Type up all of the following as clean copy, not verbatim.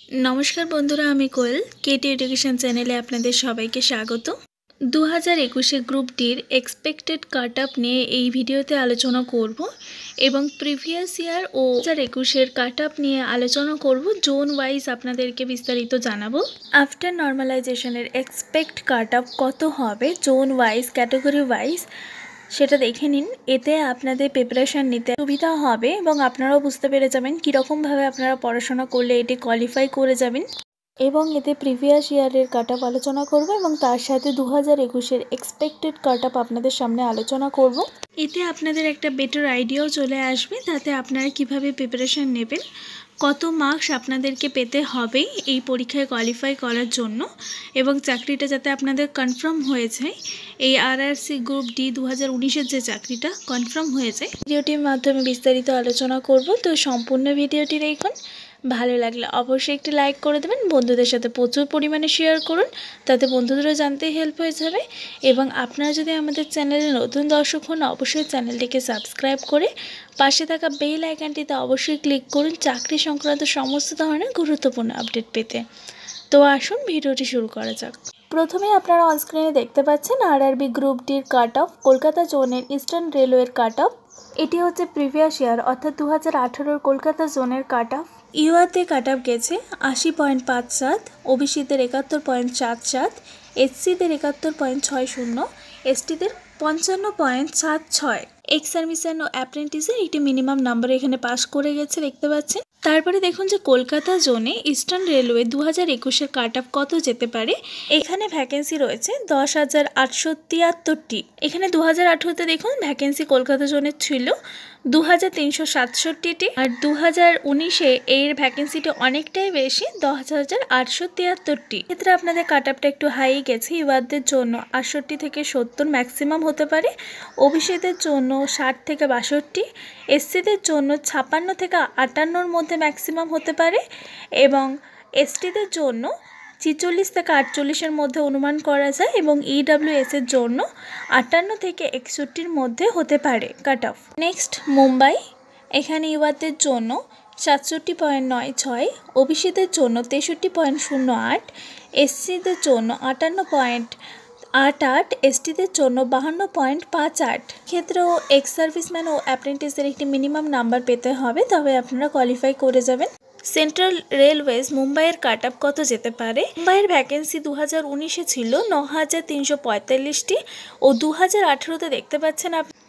नमस्कार बंधुरा आमी कोयल केटी एडुकेशन चैनेले आपनादेर सबाइके स्वागत। 2021 ग्रुप डिर एक्सपेक्टेड काट अप निये एई भिडियोते आलोचना करब एबं प्रिभियास ईयर ओ 2021 काट अप निये आलोचना करब। जोन वाइज आपनादेरके विस्तारित जानाबो। आफ्टर नर्मालाइजेशनेर एक्सपेक्ट काट अप कत होबे जोन वाइज कैटेगरि वाइज সেটা দেখে নিন। এতে আপনাদের প্রিপারেশন নিতে সুবিধা হবে এবং আপনারাও বুঝতে পেরে যাবেন কীরকম ভাবে আপনারা পড়াশোনা করলে এটি কোয়ালিফাই করে যাবেন। এবং এতে প্রিভিয়াস ইয়ারের কাট আপ আলোচনা করব এবং তার সাথে 2021 এক্সপেক্টেড কাট আপ আপনাদের সামনে আলোচনা করব। এতে আপনাদের একটা বেটার আইডিয়াও চলে আসবে তাতে আপনারা কিভাবে প্রিপারেশন নেবেন, কত মার্কস আপনাদেরকে পেতে হবে এই পরীক্ষায় কোয়ালিফাই করার জন্য এবং চাকরিটা যাতে আপনাদের কনফার্ম হয়ে যায়, এই আরআরসি গ্রুপ ডি 2019-এর যে চাকরিটা কনফার্ম হয়ে যায়। ভিডিওটির মাধ্যমে বিস্তারিত আলোচনা করব। তো সম্পূর্ণ ভিডিওটি দেখুন। ভালো লাগলে অবশ্যই একটি লাইক করে দেবেন, বন্ধুদের সাথে প্রচুর পরিমাণে শেয়ার করুন, তাতে বন্ধুদেরও জানতে হেল্প হয়ে যাবে। এবং আপনারা যদি আমাদের চ্যানেলে নতুন দর্শক হন অবশ্যই চ্যানেলটিকে সাবস্ক্রাইব করে পাশে থাকা বেল আইকনটিতে অবশ্যই ক্লিক করুন চাকরি সংক্রান্ত সমস্ত ধরনের গুরুত্বপূর্ণ আপডেট পেতে। তো আসুন ভিডিওটি শুরু করা যাক। প্রথমে আপনারা অনস্ক্রিনে দেখতে পাচ্ছেন আরআরবি গ্রুপ ডির কাট অফ কলকাতা জোনের ইস্টার্ন রেলওয়ের কাট অফ। এটি হচ্ছে প্রিভিয়াস ইয়ার অর্থাৎ 2018 কলকাতা জোনের কাট অফ। ইউআতে কাট অফ গেছে 80.57, ওবিসিদের 71.77, এসসিদের 71.60, এসটিদের 55.76। এক্স সার্ভিসম্যান ও অ্যাপ্রেন্টিসের একটি মিনিমাম নাম্বার এখানে পাস করে গেছে দেখতে পাচ্ছেন। তারপরে দেখুন যে কলকাতা জোনে ইস্টার্ন রেলওয়ে 2021-এর কাট অফ কত যেতে পারে। এখানে ভ্যাকেন্সি রয়েছে 10,873টি। এখানে 2018-তে দেখুন ভ্যাকেন্সি কলকাতা জোনের ছিল 2,367টি আর 2019-এ এর ভ্যাকেন্সিটি অনেকটাই বেশি 10,873টি। ক্ষেত্রে আপনাদের কাট অফটা একটু হাই গেছে। ইউআরদের জন্য 68 থেকে 70 ম্যাক্সিমাম হতে পারে, ওবিসিদের জন্য 60 থেকে 62, এসসিদের জন্য 56 থেকে 58-র মধ্যে ম্যাক্সিমাম হতে পারে এবং এসটিদের জন্য 46 থেকে 48-এর মধ্যে অনুমান করা যায় এবং ইডব্লিউএসের জন্য 58 থেকে 61-র মধ্যে হতে পারে কাট অফ। নেক্সট মুম্বাই, এখানে ইউআরদের জন্য 67.96, ওবিসিদের জন্য 63.08, এসসিদের জন্য 58.88, এসটিদের জন্য 52.58। ক্ষেত্রেও এক্স সার্ভিসম্যান ও অ্যাপ্রেন্টিসের একটি মিনিমাম নাম্বার পেতে হবে, তবে আপনারা কোয়ালিফাই করে যাবেন। সেন্ট্রাল রেলওয়েজ মুম্বাইয়ের কাট অফ কত যেতে পারে। মুম্বাইয়ের ভ্যাকেন্সি 2019-এ ছিল 9,345টি ও 2018-তে দেখতে পাচ্ছেন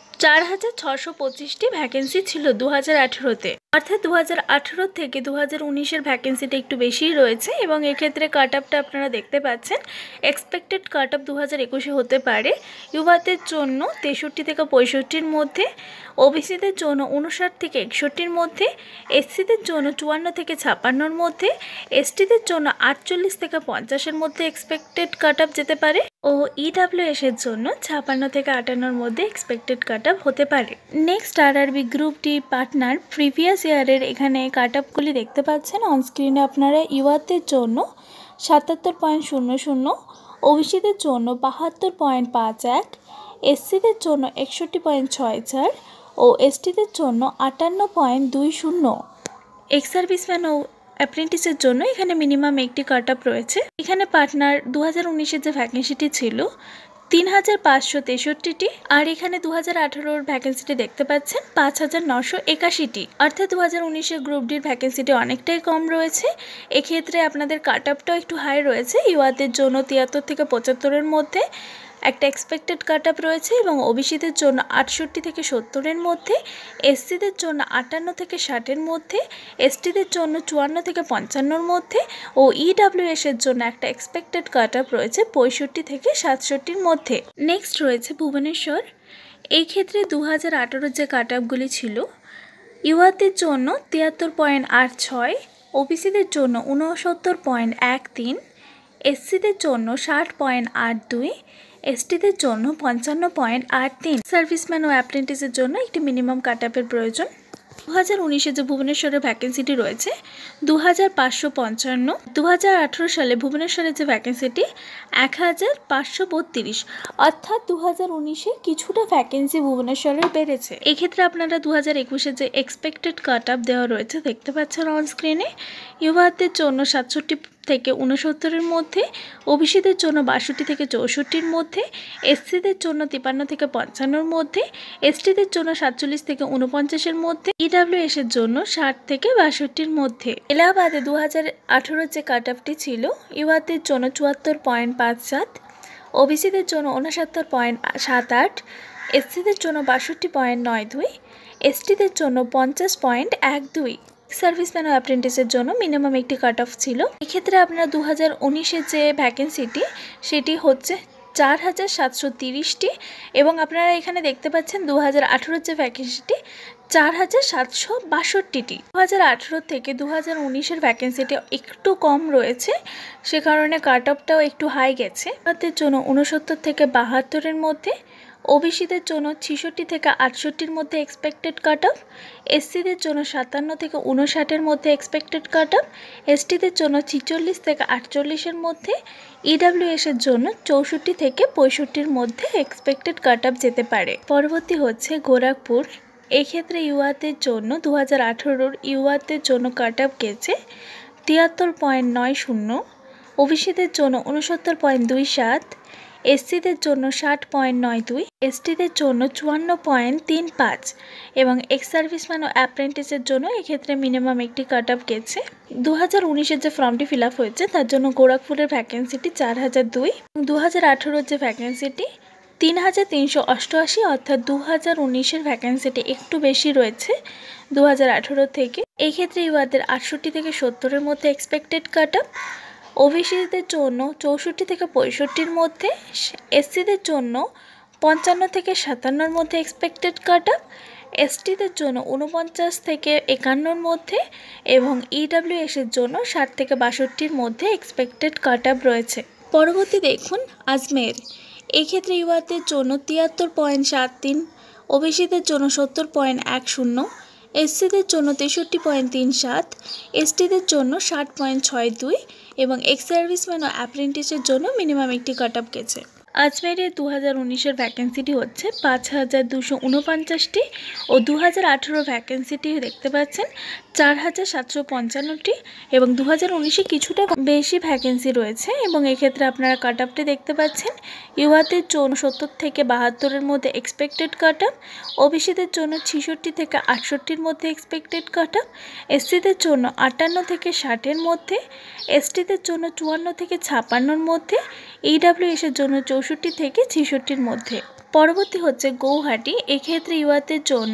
4,625টি ভ্যাকেন্সি ছিল 2018-তে। অর্থাৎ 2018 থেকে 2019-এর ভ্যাকেন্সিটা একটু বেশিই রয়েছে এবং এক্ষেত্রে কাট অফটা আপনারা দেখতে পাচ্ছেন এক্সপেক্টেড কাট অফ 2021-এ হতে পারে ইউআদের জন্য 63 থেকে 65-র মধ্যে, ওবিসিদের জন্য 59 থেকে 61-র মধ্যে, এসসিদের জন্য 54 থেকে 56-র মধ্যে, এসটিদের জন্য 48 থেকে 50-এর মধ্যে এক্সপেক্টেড কাট অফ যেতে পারে ও ইডব্লিউএসের জন্য 56 থেকে 58-র মধ্যে এক্সপেক্টেড কাট অফ হতে পারে। Next RRB group D partner previous ইয়ারের এখানে কাট অফগুলি দেখতে পাচ্ছেন অনস্ক্রিনে আপনারা। ইউআরদের জন্য 77.00, ওবিসিদের জন্য 72.51, এসসিদের জন্য 61.64 ও এসটিদের জন্য 58.20। এক্স সার্ভিসম্যান ও অ্যাপ্রেন্টিসের জন্য এখানে মিনিমাম একটি কাট অফ রয়েছে। এখানে পার্টনার 2019-এর যে ভ্যাকেন্সিটি ছিল 3,563টি আর এখানে 2018-র ভ্যাকেন্সিটি দেখতে পাচ্ছেন 5,981টি। অর্থাৎ 2019-এর গ্রুপ ডির ভ্যাকেন্সিটি অনেকটাই কম রয়েছে। এক্ষেত্রে আপনাদের কাট অফটাও একটু হাই রয়েছে। ইউআরদের জন্য 73 থেকে 75-এর মধ্যে একটা এক্সপেক্টেড কাট অফ রয়েছে এবং ওবিসিদের জন্য 68 থেকে 70-এর মধ্যে, এসসিদের জন্য 58 থেকে 60-এর মধ্যে, এসটিদের জন্য 54 থেকে 55-র মধ্যে ও ইডব্লিউএসের জন্য একটা এক্সপেক্টেড কাট অফ রয়েছে 65 থেকে 67-র মধ্যে। নেক্সট রয়েছে ভুবনেশ্বর। এই ক্ষেত্রে 2018-র যে কাট অফগুলি ছিল ইউআরদের জন্য 73.86, ওবিসিদের জন্য 69.13, এসসিদের জন্য 60.82, এসটিদের জন্য 55.83। সার্ভিসম্যান ও অ্যাপ্রেন্টিসের জন্য একটি মিনিমাম কাট অফের প্রয়োজন। 2019-এ যে ভুবনেশ্বরের ভ্যাকেন্সিটি রয়েছে 2555। 2018 সালে ভুবনেশ্বরের যে ভ্যাকেন্সিটি 1532, অর্থাৎ 2019-এ কিছুটা ভ্যাকেন্সি ভুবনেশ্বরের বেড়েছে। এক্ষেত্রে আপনারা 2021-এ যে এক্সপেক্টেড কাট অফ দেওয়া রয়েছে দেখতে পাচ্ছেন অন স্ক্রিনে। ইউআরদের জন্য 67 থেকে 69-এর মধ্যে, ওবিসিদের জন্য 62 থেকে 64-র মধ্যে, এসসিদের জন্য 53 থেকে 55-র মধ্যে, এসটিদের জন্য 47 থেকে 49-এর মধ্যে, ইডাব্লিউএস-এর জন্য 60 থেকে 62-র মধ্যে। এলাহাবাদে 2018-র যে কাট অফটি ছিল ইউআরদের জন্য 74.57, ওবিসিদের জন্য 69.78, এসসিদের জন্য 62.92, এসটিদের জন্য 50.12। সার্ভিসম্যান ও অ্যাপ্রেন্টিসের জন্য মিনিমাম একটি কাট অফ ছিল। এক্ষেত্রে আপনারা 2019-এর যে ভ্যাকেন্সিটি সেটি হচ্ছে 4730টি, এবং আপনারা এখানে দেখতে পাচ্ছেন 2018-র যে ভ্যাকেন্সিটি 4762টি। 2018 থেকে 2019-এর ভ্যাকেন্সিটি একটু কম রয়েছে, সে কারণে কাট অফটাও একটু হাই গেছে। তাদের জন্য 69 থেকে 72-এর মধ্যে, ওবিসিদের জন্য 66 থেকে 68-র মধ্যে এক্সপেক্টেড কাট অফ, এসসিদের জন্য 57 থেকে 59-এর মধ্যে এক্সপেক্টেড কাট অফ, এসটিদের জন্য 46 থেকে 48-এর মধ্যে, ইডাব্লিউএস-এর জন্য 64 থেকে 65-র মধ্যে এক্সপেক্টেড কাট অফ যেতে পারে। পরবর্তী হচ্ছে গোরখপুর। এক্ষেত্রে ইউআরদের জন্য 2018-র ইউআরদের জন্য কাট অফ গেছে 73.90, ওবিসিদের জন্য 69.27, এসসিদের জন্য 60.92, এসটিদের জন্য 54.35 এবং এক্স সার্ভিসম্যান ও অ্যাপ্রেন্টিসের জন্য এক্ষেত্রে মিনিমাম একটি কাট অফ গেছে। 2019-এর যে ফর্মটি ফিল আপ হয়েছে তার জন্য গোরখপুরের ভ্যাকেন্সিটি 4002, 2018-র যে ভ্যাকেন্সিটি 3388, অর্থাৎ 2019-এর ভ্যাকেন্সিটি একটু বেশি রয়েছে 2018 থেকে। এই ক্ষেত্রে ইউআরদের 68 থেকে 70-এর মধ্যে এক্সপেক্টেড কাট অফ, ওবিসিদের জন্য 64 থেকে 65-র মধ্যে, এসসিদের জন্য 55 থেকে 57-র মধ্যে এক্সপেক্টেড কাট অফ, এসটিদের জন্য 49 থেকে 51-র মধ্যে এবং ইডাব্লিউএস-এর জন্য 60 থেকে 62-র মধ্যে এক্সপেক্টেড কাট অফ রয়েছে। পরবর্তী দেখুন আজমের। এক্ষেত্রে ইউআরদের জন্য 73.73, ওবিসিদের জন্য 70.10, এসসিদের জন্য 63.37, এসটিদের জন্য 60.62 এবং এক্স সার্ভিসম্যান ও অ্যাপ্রেন্টিসের জন্য মিনিমাম একটি কাট অফ গেছে। আজমেরের 2019-এর ভ্যাকেন্সিটি হচ্ছে 5249টি ও 2018 ভ্যাকেন্সিটি দেখতে পাচ্ছেন 4755টি, এবং 2019-এ কিছুটা বেশি ভ্যাকেন্সি রয়েছে এবং এক্ষেত্রে আপনারা কাট অফটি দেখতে পাচ্ছেন। ইউআরদের জন্য 70 থেকে 72-এর মধ্যে এক্সপেক্টেড কাট অফ, ওবিসিদের জন্য 66 থেকে 68-র মধ্যে এক্সপেক্টেড কাট অফ, এসসিদের জন্য 58 থেকে 60-এর মধ্যে, এসটিদের জন্য 54 থেকে 56-র মধ্যে, ইডাব্লিউএস-এর জন্য 64 থেকে 66-র মধ্যে। পরবর্তী হচ্ছে গৌহাটি। এক্ষেত্রে ইউআরদের জন্য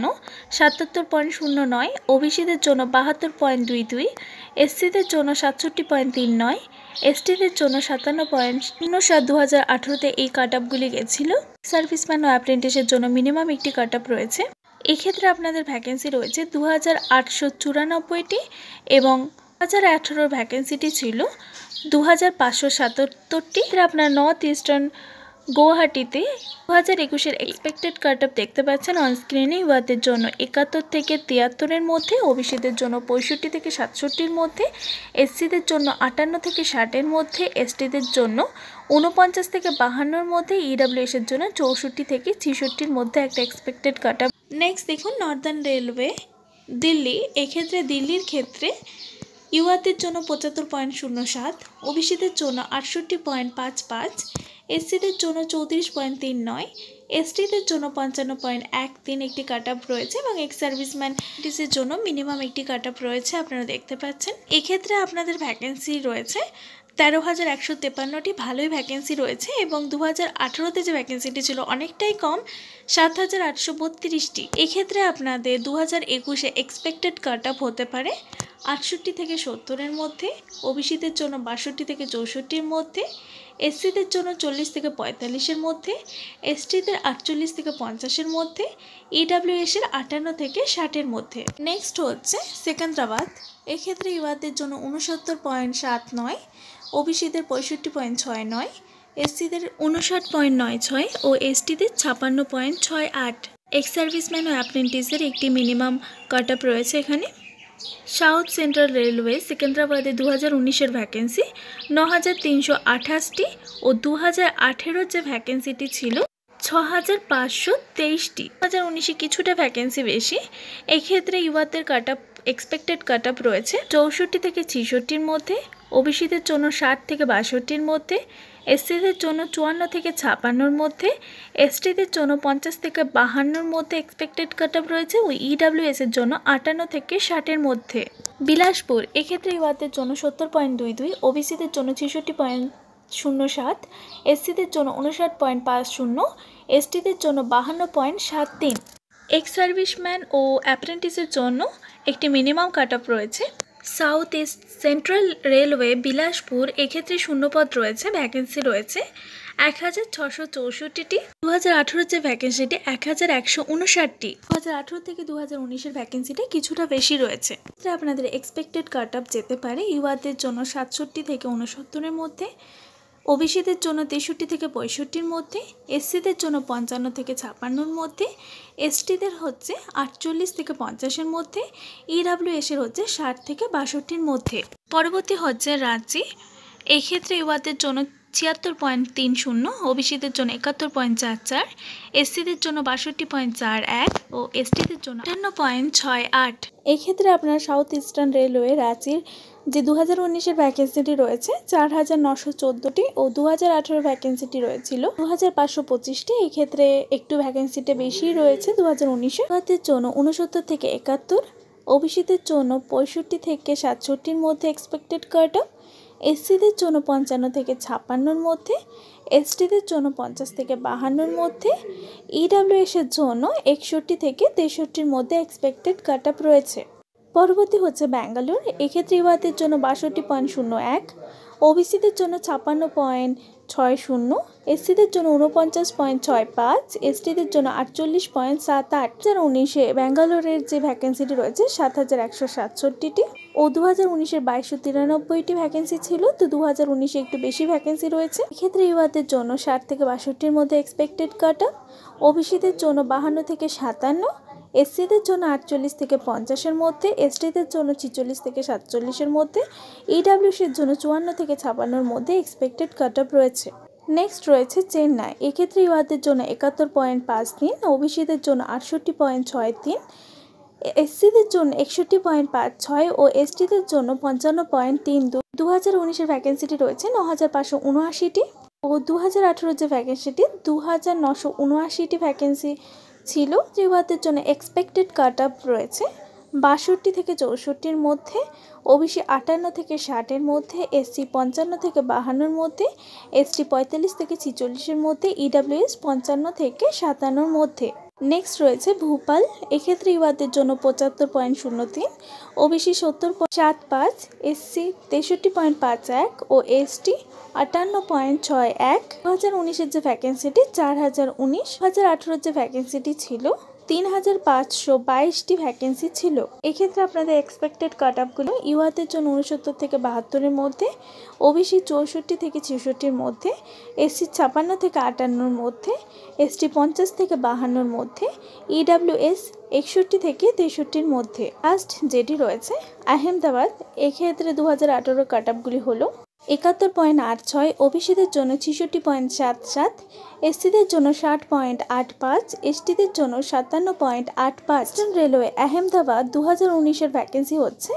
77.09, ওবিসিদের জন্য 72.22, এসসিদের জন্য 67.39, এসটিদের জন্য 57.07। 2018-তে এই কাট অফগুলি গেছিল। সার্ভিসম্যান ও অ্যাপ্রেন্টিসের জন্য মিনিমাম একটি কাট অফ রয়েছে। এক্ষেত্রে আপনাদের ভ্যাকেন্সি রয়েছে 2894টি এবং 2018 ভ্যাকেন্সিটি ছিল 2577টি। আপনার নর্থ ইস্টার্ন গুয়াহাটিতে 2021-এর এক্সপেক্টেড কাট অফ দেখতে পাচ্ছেন অন স্ক্রিনে। ইউআরদের জন্য 71 থেকে 73-এর মধ্যে, ওবিসিদের জন্য 65 থেকে 67-র মধ্যে, এসসিদের জন্য 58 থেকে 60-এর মধ্যে, এসটিদের জন্য 49 থেকে 52-র মধ্যে, ইডাব্লিউএস-এর জন্য 64 থেকে 66-র মধ্যে একটা এক্সপেক্টেড কাট অফ। নেক্সট দেখুন নর্দার্ন রেলওয়ে দিল্লি। এক্ষেত্রে দিল্লির ক্ষেত্রে ইউআরদের জন্য 75.07, ওবিসিদের জন্য 68.55, এসসিদের জন্য 34.39, এসটিদের জন্য 55.13 একটি কাট অফ রয়েছে এবং এক্স সার্ভিসম্যানটিসের জন্য মিনিমাম একটি কাট অফ রয়েছে আপনারা দেখতে পাচ্ছেন। এক্ষেত্রে আপনাদের ভ্যাকেন্সি রয়েছে 13,153টি, ভালোই ভ্যাকেন্সি রয়েছে এবং 2018-তে যে ভ্যাকেন্সিটি ছিল অনেকটাই কম 7,832টি। এক্ষেত্রে আপনাদের 2021-এ এক্সপেক্টেড কাট অফ হতে পারে 68 থেকে 70-এর মধ্যে, ওবিসিদের জন্য 62 থেকে 64-এর মধ্যে, এসসিদের জন্য 40 থেকে 45-এর মধ্যে, এসটিদের 48 থেকে 50-এর মধ্যে, ইডাব্লিউএস-এর 58 থেকে 60-এর মধ্যে। নেক্সট হচ্ছে সেকেন্দ্রাবাদ। এক্ষেত্রে ইউআরদের জন্য 69.79, ওবিসিদের 65.69, এসসিদের 59.96 ও এসটিদের 56.68। এক্স সার্ভিসম্যান ও অ্যাপ্রেন্টিসের একটি মিনিমাম কাট আপ রয়েছে এখানে। সাউথ সেন্ট্রাল রেলওয়ে সিকেন্দ্রাবাদে 2019-এর ভ্যাকেন্সি 9328টি ও 2018-র যে ভ্যাকেন্সিটি ছিল 6523টি। 2019-এ কিছুটা ভ্যাকেন্সি বেশি। এক্ষেত্রে ইউয়াদের cut up expected cut up রয়েছে 64 থেকে 66-র মধ্যে, ওবিসিদের জন্য 60 থেকে 62-র মধ্যে, এসসিদের জন্য 54 থেকে 56-র মধ্যে, এসটিদের জন্য 50 থেকে 52-র মধ্যে এক্সপেক্টেড কাট আপ রয়েছে ও ইডাব্লিউএসের জন্য 58 থেকে 60-এর মধ্যে। বিলাসপুর এক্ষেত্রে ইউয়াদের জন্য 70.22, ওবিসিদের জন্য 66.07, এসসিদের জন্য 59.50, এসটিদের জন্য 52.73। এক্স সার্ভিসম্যান ও অ্যাপ্রেন্টিসের জন্য একটি মিনিমাম কাট আপ রয়েছে। South east central railway Bilaspur এক্ষেত্রে শূন্যপদ রয়েছে, ভ্যাকেন্সি রয়েছে 1664টি। 2018-র যে ভ্যাকেন্সিটি 1159টি। 2018 থেকে 2019-এর ভ্যাকেন্সিটা কিছুটা বেশি রয়েছে। আপনাদের এক্সপেক্টেড কাট আপ যেতে পারে ইউয়াদের জন্য 67 থেকে 69-এর মধ্যে, ওবিসিদের জন্য 63 থেকে 65-র মধ্যে, এসসিদের জন্য 55 থেকে 56-র মধ্যে, এসটিদের হচ্ছে 48 থেকে 50-এর মধ্যে, ইডাব্লিউএসের হচ্ছে 60 থেকে 62-র মধ্যে। পরবর্তী হচ্ছে রাঁচি। এক্ষেত্রে ইউয়াদের জন্য 76.30, ওবিসিদের জন্য 71.44, এসসিদের জন্য 62.41 ও এসটিদের জন্য 58.68। এক্ষেত্রে আপনার সাউথ ইস্টার্ন রেলওয়ে রাঁচির যে 2019-এর ভ্যাকেন্সিটি রয়েছে 4914টি ও 2018-এর ভ্যাকেন্সিটি রয়েছিল 2525টি। এক্ষেত্রে একটু ভ্যাকেন্সিটা বেশি রয়েছে 2019-এ। ইউয়াদের জন্য 69 থেকে 71, ওবিসিদের জন্য 65 থেকে 67-র মধ্যে এক্সপেক্টেড কাট আপ, এসসিদের জন্য 55 থেকে 56-র মধ্যে, এসটিদের জন্য 50 থেকে 52-র মধ্যে, ইডাব্লিউএসের জন্য 61 থেকে 63-র মধ্যে এক্সপেক্টেড কাট আপ রয়েছে। পরবর্তী হচ্ছে ব্যাঙ্গালোর। এক্ষেত্রে ইউয়াদের জন্য 62.01, ওবিসিদের জন্য 56.60, এসসিদের জন্য 49.65, এসটিদের জন্য 48.78। 2019-এ ব্যাঙ্গালোরের যে ভ্যাকেন্সিটি রয়েছে 7167টি ও 2019-এর 2293টি ভ্যাকেন্সি ছিল। তো 2019-এ একটু বেশি ভ্যাকেন্সি রয়েছে। এক্ষেত্রে ইউয়াদের জন্য 60 থেকে 62-র মধ্যে এক্সপেক্টেড কাট আপ, ওবিসিদের জন্য 52 থেকে 57, এসসিদের জন্য 48 থেকে 50-এর মধ্যে, এসটিদের জন্য 46 থেকে 47-এর মধ্যে, ইডাব্লিউএসের জন্য 54 থেকে 56-র মধ্যে এক্সপেক্টেড কাট আপ রয়েছে। নেক্সট রয়েছে চেন্নাই। এক্ষেত্রে ইউয়াদের জন্য 71.53, ওবিসিদের জন্য 68.63, এসসিদের জন্য 61.56 ও এসটিদের জন্য 55.32। 2019-এর ভ্যাকেন্সিটি রয়েছে 9579টি ও 2018-এর যে ভ্যাকেন্সিটি 2979টি ভ্যাকেন্সি ছিল। ইউয়াদের জন্য এক্সপেক্টেড কাট আপ রয়েছে 62 থেকে 64-র মধ্যে, ওবিসি 58 থেকে 60-এর মধ্যে, এসসি 55 থেকে 52-র মধ্যে, এসটি 45 থেকে 46-এর মধ্যে, ইডাব্লিউএস 55 থেকে 57-র মধ্যে। নেক্সট রয়েছে ভোপাল। এক্ষেত্রে ইউয়াদের জন্য 75.03, ওবিসি 70.75, এসসি 63.51 ও এসটি 58.61। 2019-এর যে ভ্যাকেন্সিটি 4019, 2018-এর যে ভ্যাকেন্সিটি ছিল 3522টি ভ্যাকেন্সি ছিল। এক্ষেত্রে আপনাদের এক্সপেক্টেড কাট আপগুলো ইউয়াদের জন্য 69 থেকে 72-এর মধ্যে, ওবিসি 64 থেকে 66-এর মধ্যে, এসসি 56 থেকে 58-এর মধ্যে, এসটি 50 থেকে 52-এর মধ্যে, ইডাব্লিউএস 61 থেকে 63-এর মধ্যে। লাস্ট যেটি রয়েছে আহমেদাবাদ। এক্ষেত্রে 2018-এর কাট আপগুলি হলো 71.86, ওবিসিদের জন্য 66.77, এসসিদের জন্য 60.85, এসটিদের জন্য 57.85। রেলওয়ে আহমেদাবাদ 2019-এর ভ্যাকেন্সি হচ্ছে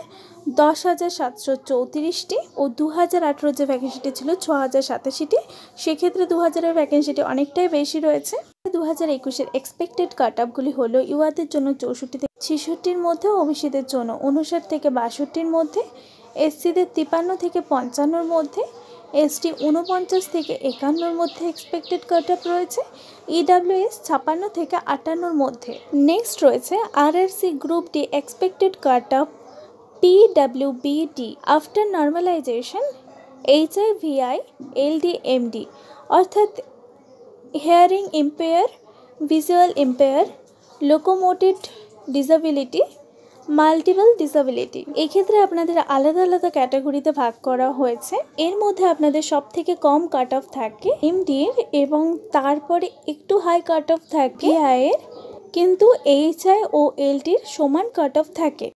10,734টি ও 2018-এর যে ভ্যাকেন্সিটি ছিল 6,087টি। সেক্ষেত্রে 2000-এর ভ্যাকেন্সিটি অনেকটাই বেশি রয়েছে। 2021-এর এক্সপেক্টেড কাট আপগুলি হলো ইউয়াদের জন্য 64 থেকে 66-র মধ্যে, ওবিসিদের জন্য 59 থেকে 62-র মধ্যে, এসসিদের 53 থেকে 55-র মধ্যে, এসটি 49 থেকে 51-র মধ্যে এক্সপেক্টেড কাট আপ রয়েছে, ইডাব্লিউএস 56 থেকে 58-র মধ্যে। নেক্সট রয়েছে RRC group D expected cut up PWBD after normalization HIVI LD MD, অর্থাৎ hearing impair, visual impair, locomotive disability, multiple disability. এক্ষেত্রে আপনাদের আলাদা আলাদা ক্যাটাগরিতে ভাগ করা হয়েছে। এর মধ্যে আপনাদের সব থেকে কম কাট অফ থাকে এমডির এবং তারপরে একটু হাই কাট অফ থাকে আইয়ের কিন্তু এইচআই ও এলটির সমান কাট অফ থাকে।